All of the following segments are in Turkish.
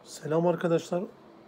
Selam arkadaşlar.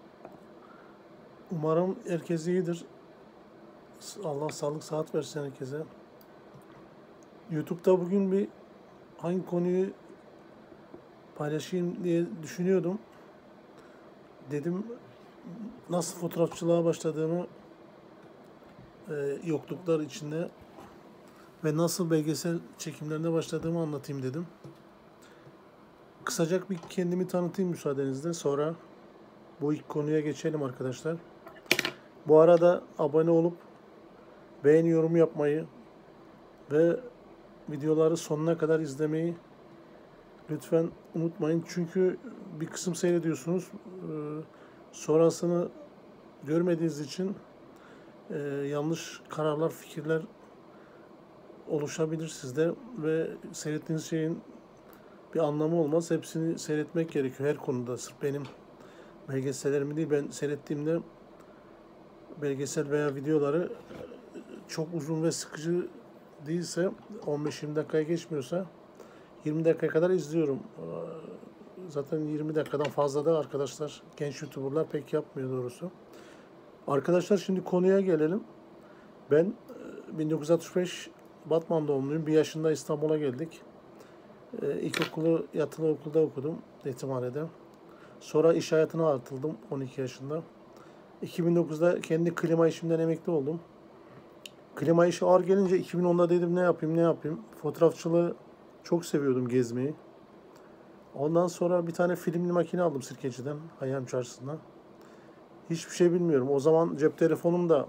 Umarım herkes iyidir. Allah sağlık sıhhat versin herkese. YouTube'da bugün hangi konuyu paylaşayım diye düşünüyordum. Dedim nasıl fotoğrafçılığa başladığımı yokluklar içinde ve nasıl belgesel çekimlerine başladığımı anlatayım dedim. Kısaca bir kendimi tanıtayım müsaadenizle. Sonra bu ilk konuya geçelim arkadaşlar. Bu arada abone olup beğeni yorum yapmayı ve videoları sonuna kadar izlemeyi lütfen unutmayın. Çünkü bir kısım seyrediyorsunuz. Sonrasını görmediğiniz için yanlış kararlar, fikirler oluşabilir sizde ve seyrettiğiniz şeyin bir anlamı olmaz. Hepsini seyretmek gerekiyor her konuda. Sırf benim belgesellerimi değil, ben seyrettiğimde belgesel veya videoları çok uzun ve sıkıcı değilse, 15-20 dakikaya geçmiyorsa 20 dakikaya kadar izliyorum. Zaten 20 dakikadan fazla da arkadaşlar, genç YouTuber'lar pek yapmıyor doğrusu. Arkadaşlar şimdi konuya gelelim. Ben 1965 Batman doğumluyum. 1 yaşında İstanbul'a geldik. İlkokulu yatılı okulda okudum, yetimhanede. Sonra iş hayatına atıldım 12 yaşında. 2009'da kendi klima işimden emekli oldum. Klima işi ağır gelince 2010'da dedim ne yapayım. Fotoğrafçılığı çok seviyordum, gezmeyi. Ondan sonra bir tane filmli makine aldım Sirkeci'den, Hayam Çarşısı'ndan. Hiçbir şey bilmiyorum. O zaman cep telefonum da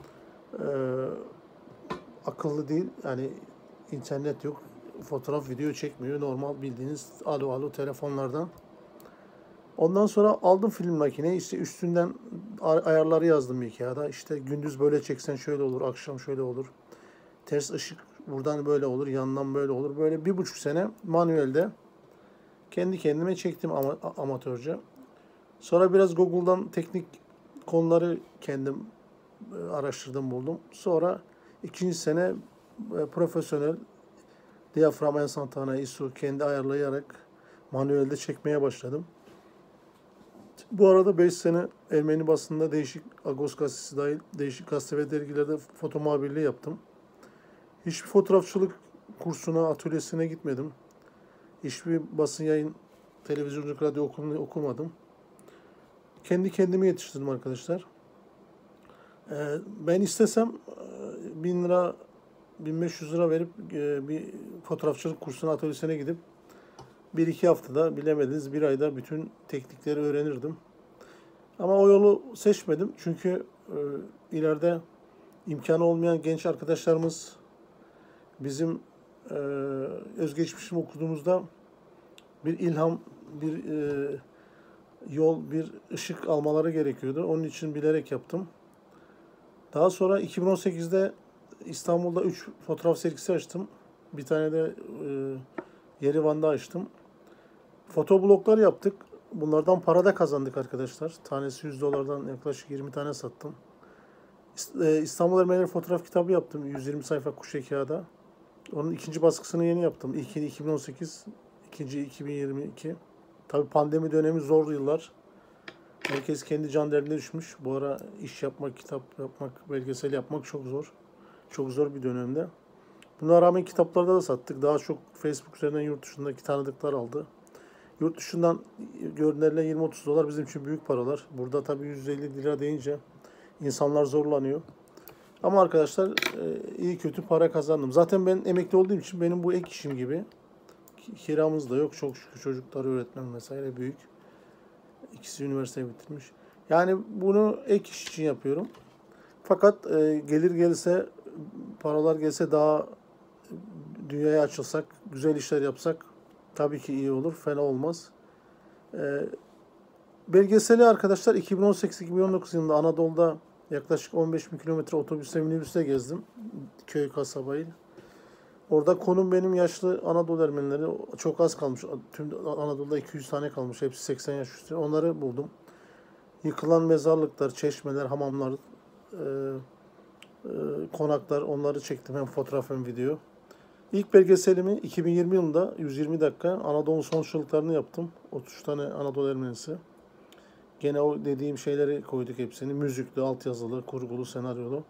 akıllı değil. Yani internet yok. Fotoğraf, video çekmiyor. Normal bildiğiniz alo telefonlardan. Ondan sonra aldım film makineyi. İşte üstünden ayarları yazdım bir kağıda. İşte gündüz böyle çeksen şöyle olur, akşam şöyle olur. Ters ışık buradan böyle olur, yandan böyle olur. Böyle 1,5 sene manuelde kendi kendime çektim amatörce. Sonra biraz Google'dan teknik konuları kendim araştırdım, buldum. Sonra ikinci sene profesyonel diyafram, enstantane, ISO kendi ayarlayarak manuelde çekmeye başladım. Bu arada 5 sene Ermeni basında değişik Agos gazetesi dahil değişik gazete ve dergilerde foto muhabirliği yaptım. Hiçbir fotoğrafçılık kursuna, atölyesine gitmedim. Hiçbir basın yayın, televizyonculuk, radyo okulunu okumadım. Kendi kendimi yetiştirdim arkadaşlar. Ben istesem 1000 lira, 1500 lira verip bir fotoğrafçılık kursuna, atölyesine gidip 1-2 haftada, bilemediniz 1 ayda bütün teknikleri öğrenirdim. Ama o yolu seçmedim. Çünkü ileride imkanı olmayan genç arkadaşlarımız bizim özgeçmişimi okuduğumuzda bir ilham, bir yol, bir ışık almaları gerekiyordu. Onun için bilerek yaptım. Daha sonra 2018'de İstanbul'da 3 fotoğraf sergisi açtım. Bir tane de Yerivan'da açtım. Fotobloglar yaptık. Bunlardan para da kazandık arkadaşlar. Tanesi $100'dan yaklaşık 20 tane sattım. İstanbul Ermenileri fotoğraf kitabı yaptım. 120 sayfa kuşe kağıda. Onun ikinci baskısını yeni yaptım. İlkini 2018, ikinci 2022. Tabii pandemi dönemi zor yıllar. Herkes kendi can derdine düşmüş. Bu ara iş yapmak, kitap yapmak, belgesel yapmak çok zor. Çok zor bir dönemde. Buna rağmen kitaplarda da sattık. Daha çok Facebook üzerinden yurt dışındaki tanıdıklar aldı. Yurt dışından gönderilen 20-30 dolar bizim için büyük paralar. Burada tabii 150 lira deyince insanlar zorlanıyor. Ama arkadaşlar iyi kötü para kazandım. Zaten ben emekli olduğum için benim bu ek işim gibi. Kiramız da yok. Çok şükür çocuklar öğretmen vesaire büyük. İkisi üniversite bitirmiş. Yani bunu ek iş için yapıyorum. Fakat gelir gelse, paralar gelse, daha dünyaya açılsak, güzel işler yapsak tabii ki iyi olur. Fena olmaz. Belgeseli arkadaşlar 2018-2019 yılında Anadolu'da yaklaşık 15.000 kilometre otobüsle, minibüsle gezdim. Köy, kasabayı. Orada konum benim yaşlı Anadolu Ermenileri. Çok az kalmış. Tüm Anadolu'da 200 tane kalmış. Hepsi 80 yaş üstü. Onları buldum. Yıkılan mezarlıklar, çeşmeler, hamamlar, konaklar, onları çektim. Hem fotoğraf hem video. İlk belgeselimi 2020 yılında 120 dakika Anadolu sonuçluluklarını yaptım. 33 tane Anadolu Ermenisi. Gene o dediğim şeyleri koyduk hepsini. Müzikli, altyazılı, kurgulu, senaryolu.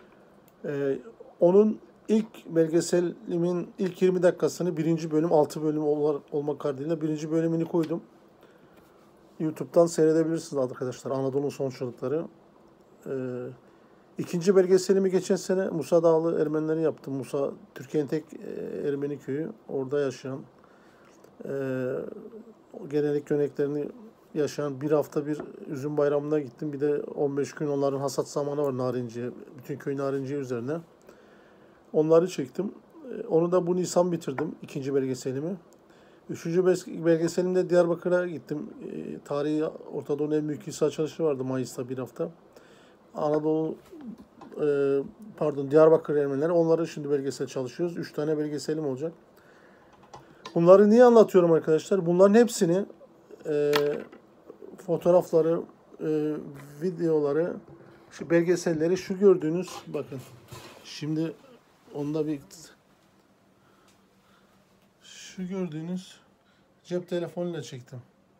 Onun ilk belgeselimin ilk 20 dakikasını birinci bölüm 6 bölüm olmak kaydıyla birinci bölümünü koydum. YouTube'dan seyredebilirsiniz arkadaşlar. Anadolu'nun son çocukları. İkinci belgeselimi geçen sene Musa Dağlı Ermenileri yaptım. Musa Türkiye'nin tek Ermeni köyü. Orada yaşayan gelenek göreneklerini yaşayan bir hafta bir üzüm bayramına gittim. Bir de 15 gün onların hasat zamanı var narinciye. Bütün köy narinciye üzerine. Onları çektim. Onu da bu Nisan bitirdim. İkinci belgeselimi. Üçüncü belgeselimde Diyarbakır'a gittim. Tarihi Orta Doğu'nun en büyük kilise açılışı vardı Mayıs'ta bir hafta. Diyarbakır Ermenileri. Onları şimdi belgesel çalışıyoruz. 3 tane belgeselim olacak. Bunları niye anlatıyorum arkadaşlar? Bunların hepsini fotoğrafları, videoları, şu belgeselleri şu gördüğünüz bakın. Şimdi onda bir şu gördüğünüz cep telefonuyla çektim.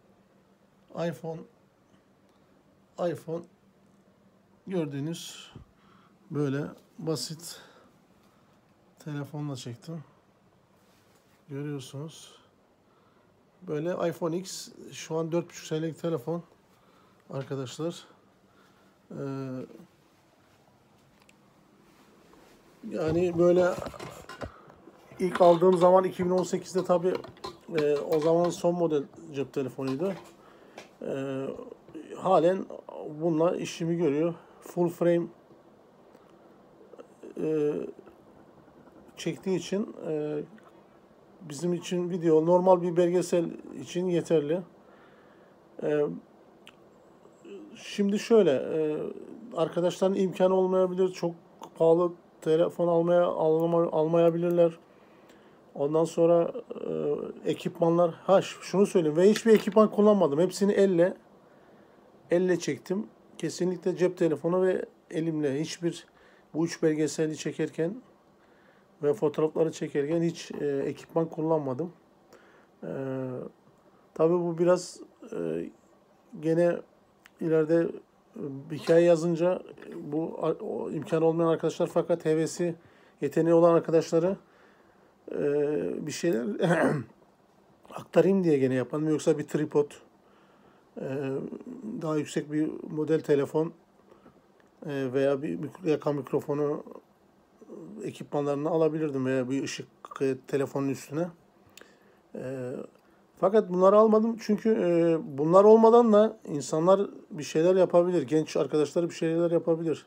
iPhone gördüğünüz böyle basit telefonla çektim. Görüyorsunuz. Böyle iPhone X şu an 4,5 senelik telefon arkadaşlar. Yani böyle ilk aldığım zaman 2018'de tabii o zaman son model cep telefonuydu. Halen bununla işimi görüyor. Full frame çektiği için bizim için video normal bir belgesel için yeterli. Şimdi şöyle arkadaşların imkanı olmayabilir. Çok pahalı telefon almayabilirler. Ondan sonra ekipmanlar. Şunu söyleyeyim. Ve hiçbir ekipman kullanmadım. Hepsini elle çektim. Kesinlikle cep telefonu ve elimle. Bu üç belgeseli çekerken ve fotoğrafları çekerken hiç ekipman kullanmadım. Tabii bu biraz gene ileride hikaye yazınca bu imkan olmayan arkadaşlar fakat hevesi, yeteneği olan arkadaşları bir şeyler aktarayım diye gene yapmadım. Yoksa bir tripod, daha yüksek bir model telefon veya bir yaka mikrofonu ekipmanlarını alabilirdim veya bir ışık telefonun üstüne. Fakat bunları almadım çünkü bunlar olmadan da insanlar bir şeyler yapabilir. Genç arkadaşlar bir şeyler yapabilir.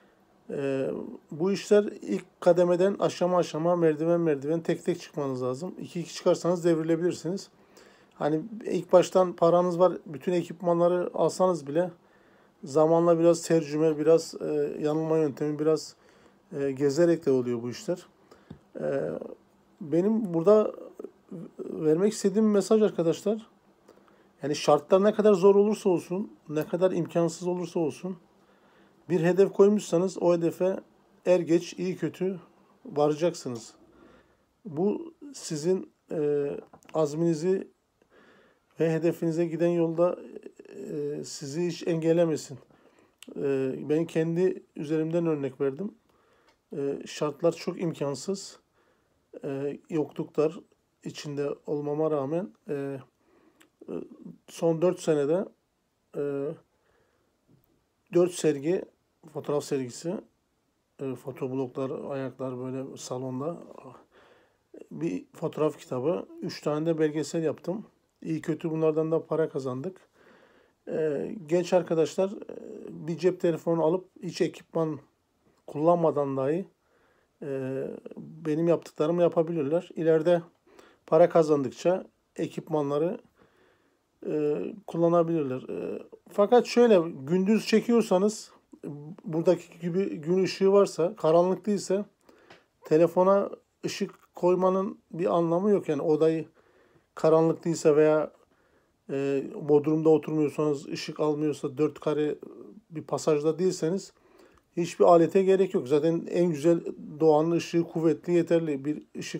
Bu işler ilk kademeden aşama aşama, merdiven tek tek çıkmanız lazım. 2 çıkarsanız devrilebilirsiniz. Hani ilk baştan paranız var, bütün ekipmanları alsanız bile zamanla biraz tercüme, biraz yanılma yöntemi, biraz gezerek de oluyor bu işler. Benim burada vermek istediğim mesaj arkadaşlar, yani şartlar ne kadar zor olursa olsun, ne kadar imkansız olursa olsun, bir hedef koymuşsanız o hedefe er geç, iyi kötü varacaksınız. Bu sizin azminizi ve hedefinize giden yolda sizi hiç engellemesin. Ben kendi üzerimden örnek verdim. Şartlar çok imkansız. Yokluklar içinde olmama rağmen son 4 senede 4 sergi, fotoğraf sergisi, fotobloglar, ayaklar böyle salonda, bir fotoğraf kitabı, 3 tane de belgesel yaptım. İyi kötü bunlardan da para kazandık. Genç arkadaşlar bir cep telefonu alıp hiç ekipman kullanmadan dahi benim yaptıklarımı yapabilirler. İleride para kazandıkça ekipmanları kullanabilirler. Fakat şöyle gündüz çekiyorsanız buradaki gibi gün ışığı varsa, karanlık değilse telefona ışık koymanın bir anlamı yok. Yani odayı karanlık değilse veya bodrumda oturmuyorsanız, ışık almıyorsa, 4 kare bir pasajda değilseniz hiçbir alete gerek yok. Zaten en güzel doğanın ışığı kuvvetli, yeterli. Bir ışık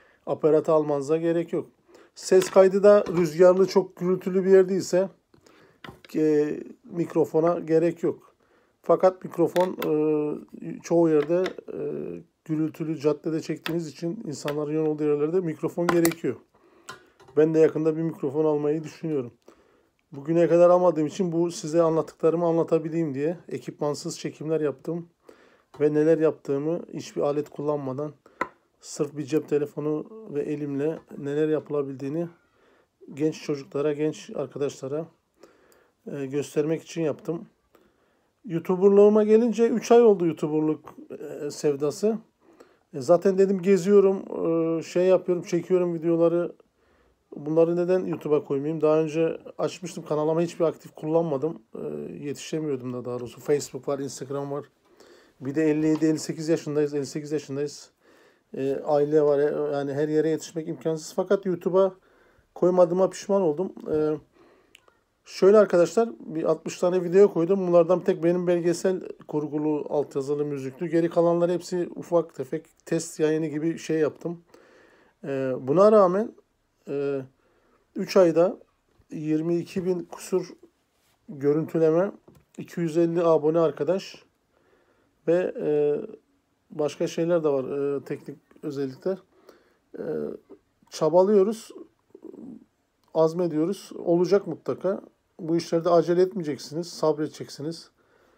aparatı almanıza gerek yok. Ses kaydı da rüzgarlı, çok gürültülü bir yer değilse mikrofona gerek yok. Fakat mikrofon çoğu yerde gürültülü caddede çektiğiniz için insanların yoğun olduğu yerlerde mikrofon gerekiyor. Ben de yakında bir mikrofon almayı düşünüyorum. Bugüne kadar almadığım için bu size anlattıklarımı anlatabileyim diye ekipmansız çekimler yaptım. Ve neler yaptığımı hiçbir alet kullanmadan sırf bir cep telefonu ve elimle neler yapılabildiğini genç çocuklara, genç arkadaşlara göstermek için yaptım. YouTuber'lığıma gelince 3 ay oldu YouTuber'lık sevdası. Zaten dedim geziyorum, şey yapıyorum, çekiyorum videoları. Bunları neden YouTube'a koymayayım? Daha önce açmıştım kanal ama hiçbir aktif kullanmadım. Yetişemiyordum da daha doğrusu. Facebook var, Instagram var. Bir de 57-58 yaşındayız. 58 yaşındayız. Aile var. Yani her yere yetişmek imkansız. Fakat YouTube'a koymadığıma pişman oldum. Şöyle arkadaşlar bir 60 tane video koydum. Bunlardan bir tek benim belgesel kurgulu altyazılı müziklü. Geri kalanlar hepsi ufak tefek test yayını gibi şey yaptım. Buna rağmen 3 ayda 22 bin kusur görüntüleme, 250 abone arkadaş ve başka şeyler de var, teknik özellikler. Çabalıyoruz, azmediyoruz. Olacak mutlaka. Bu işlerde acele etmeyeceksiniz, sabredeceksiniz.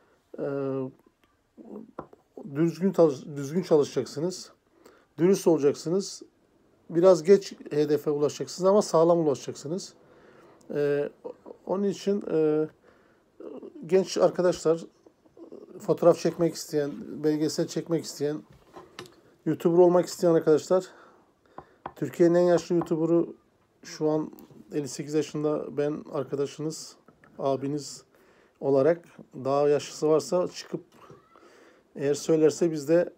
Düzgün çalışacaksınız. Dürüst olacaksınız. Biraz geç hedefe ulaşacaksınız ama sağlam ulaşacaksınız. Onun için genç arkadaşlar, fotoğraf çekmek isteyen, belgesel çekmek isteyen, YouTuber olmak isteyen arkadaşlar, Türkiye'nin en yaşlı YouTuber'ı şu an 58 yaşında ben arkadaşınız, abiniz olarak daha yaşlısı varsa çıkıp eğer söylerse biz de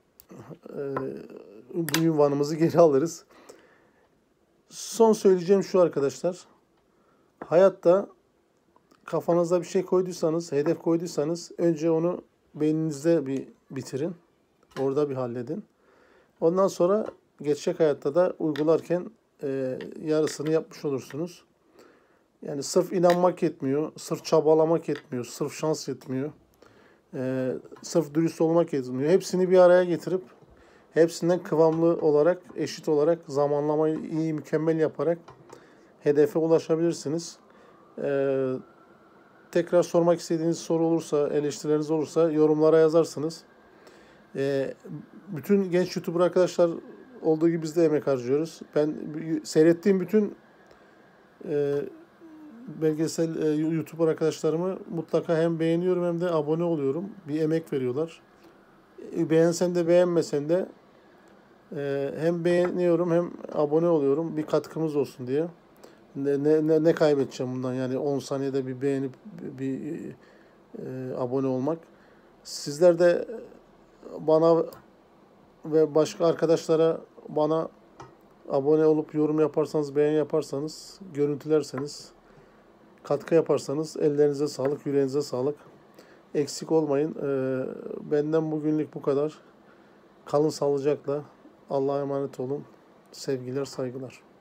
bu ünvanımızı geri alırız. Son söyleyeceğim şu arkadaşlar. Hayatta kafanıza bir şey koyduysanız, hedef koyduysanız önce onu beyninizde bir bitirin. Orada bir halledin. Ondan sonra gerçek hayatta da uygularken yarısını yapmış olursunuz. Yani sırf inanmak yetmiyor, sırf çabalamak yetmiyor, sırf şans yetmiyor, sırf dürüst olmak yetmiyor. Hepsini bir araya getirip hepsinden kıvamlı olarak, eşit olarak zamanlamayı iyi, mükemmel yaparak hedefe ulaşabilirsiniz. Tekrar sormak istediğiniz soru olursa, eleştirileriniz olursa yorumlara yazarsınız. Bütün genç YouTuber arkadaşlar olduğu gibi biz de emek harcıyoruz. Ben seyrettiğim bütün belgesel YouTuber arkadaşlarımı mutlaka hem beğeniyorum hem de abone oluyorum. Bir emek veriyorlar. Beğensen de beğenmesen de hem beğeniyorum hem abone oluyorum. Bir katkımız olsun diye. Ne kaybedeceğim bundan yani 10 saniyede bir beğenip bir abone olmak. Sizler de bana ve başka arkadaşlara bana abone olup yorum yaparsanız, beğeni yaparsanız, görüntülerseniz, katkı yaparsanız ellerinize sağlık, yüreğinize sağlık. Eksik olmayın. Benden bugünlük bu kadar. Kalın sağlıcakla. Allah'a emanet olun. Sevgiler, saygılar.